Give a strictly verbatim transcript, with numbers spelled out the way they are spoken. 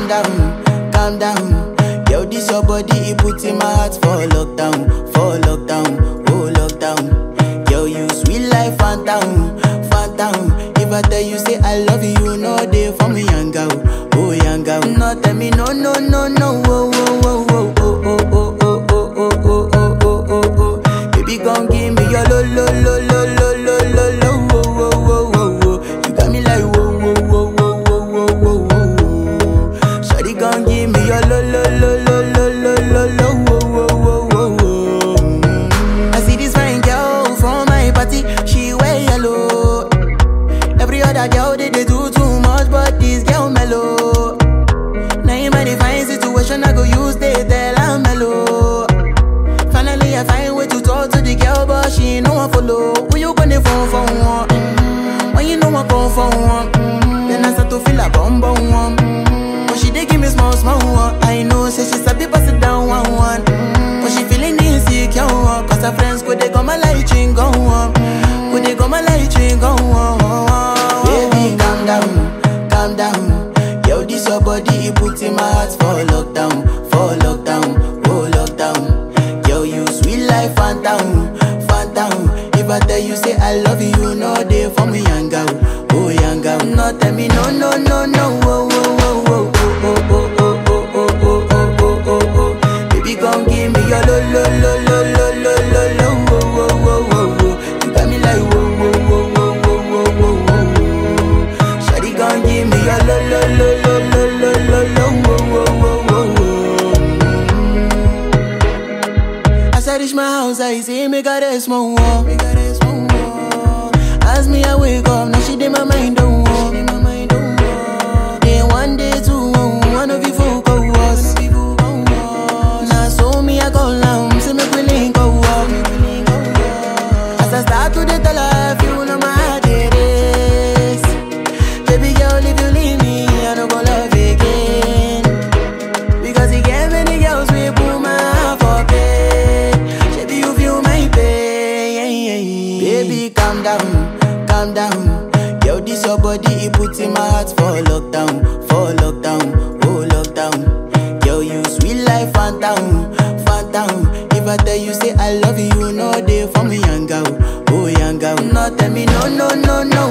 down, calm down. Yo, this your body, it puts in my heart for lockdown, for lockdown, oh lockdown. Yo, you sweet life, phantom, phantom. If I tell you say I love you, you know they for me, young girl, oh young girl. No, tell me no, no, no, no, oh, oh, oh, oh, oh, oh, oh, oh, oh, oh, oh, oh, oh, oh, oh. Baby, gon' give me your lo, lo, lo, lo, lo, lo, lo, lo, oh, oh, oh, oh, oh. You got me like whoa, whoa, whoa, whoa, whoa, whoa, whoa, whoa. Shawty gon' give me your lo, lo, lo, lo, lo, lo, lo, lo, oh, oh, oh, oh, oh. I see this fine girl from my party, she wear yellow. Every other girl they, they do too much, but this girl mellow. Now in my divine situation, I go use they tell I'm mellow. Finally I find way to talk to the girl, but she ain't no one follow. Who you gonna phone for one? Mm-hmm. When you know I come for one, mm-hmm. Then I start to feel a bum bum one. Mm-hmm. But she dey give me small small one. I know say she sabi pass it down one one. Mm-hmm. But she feeling insecure one, cause her friends go they come my light ring go on. Go they come my light ring go on. Baby, calm down, calm down. Yo, this your body, it puts in my heart for lockdown, for lockdown, oh lockdown. Yo, you sweet life, phantom, phantom. If I tell you say I love you, you know they for me, young girl, oh young girl. No, tell me no, no, no, no, oh, oh, oh, oh, oh, oh, oh, oh, oh, oh, oh, oh, oh, oh. Baby, gon' give me your lo, lo, lo, lo, lo, lo, lo, lo, oh, oh, oh, oh, oh. You got me like whoa, whoa, whoa, whoa, whoa, whoa, whoa, whoa. Shawty gon' give me your lo, lo, lo, lo, lo, lo, lo, lo, oh, oh, oh, oh, oh. As I reach my house, I see me got a small wall. As me I wake up, now she did my mind don't walk. Day one, day two, one of you folk go was. Now so me I go down, see me willing go walk. As I start to the tell her, you know my heart it is. Baby girl, if you leave me, I don't go love again. Because you gave many girls we put my heart for bed. Baby, you feel my pain. Baby, calm down, calm down. Yo, this your body, it puts in my heart for lockdown, for lockdown, oh lockdown. Yo, you sweet life, phantom, phantom. If I tell you say I love you, you know they for me, young girl, oh young girl. No, tell me no, no, no, no,